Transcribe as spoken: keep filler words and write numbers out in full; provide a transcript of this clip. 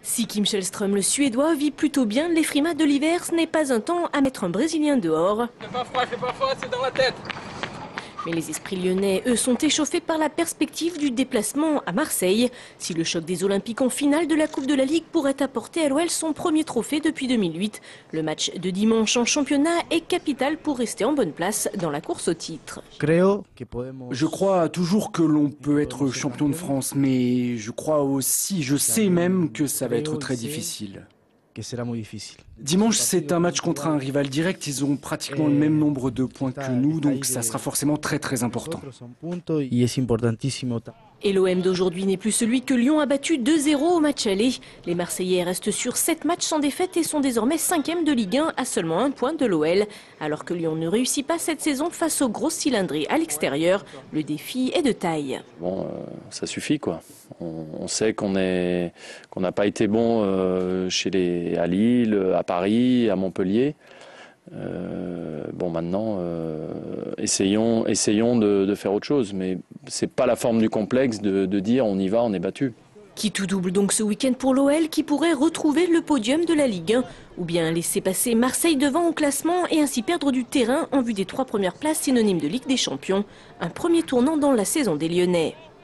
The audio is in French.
Si Kim Källström, le Suédois, vit plutôt bien, les frimas de l'hiver, ce n'est pas un temps à mettre un Brésilien dehors. C'est pas froid, c'est pas froid, c'est dans la tête. Mais les esprits lyonnais, eux, sont échauffés par la perspective du déplacement à Marseille. Si le choc des Olympiques en finale de la Coupe de la Ligue pourrait apporter à l'O L son premier trophée depuis deux mille huit, le match de dimanche en championnat est capital pour rester en bonne place dans la course au titre. Je crois toujours que l'on peut être champion de France, mais je crois aussi, je sais même que ça va être très difficile. Dimanche, c'est un match contre un rival direct. Ils ont pratiquement le même nombre de points que nous, donc ça sera forcément très très important. Et l'O M d'aujourd'hui n'est plus celui que Lyon a battu deux zéro au match aller. Les Marseillais restent sur sept matchs sans défaite et sont désormais cinquième de Ligue un à seulement un point de l'O L. Alors que Lyon ne réussit pas cette saison face aux grosses cylindrées à l'extérieur, le défi est de taille. Bon, euh, ça suffit quoi. On, on sait qu'on est, qu'on n'a pas été bon euh, chez les, à Lille, à Paris, à Montpellier. Euh, bon maintenant, euh, essayons, essayons de, de faire autre chose, mais c'est pas la forme du complexe de, de dire on y va, on est battu. Qui tout double donc ce week-end pour l'O L qui pourrait retrouver le podium de la Ligue un ou bien laisser passer Marseille devant au classement et ainsi perdre du terrain en vue des trois premières places synonymes de Ligue des Champions. Un premier tournant dans la saison des Lyonnais.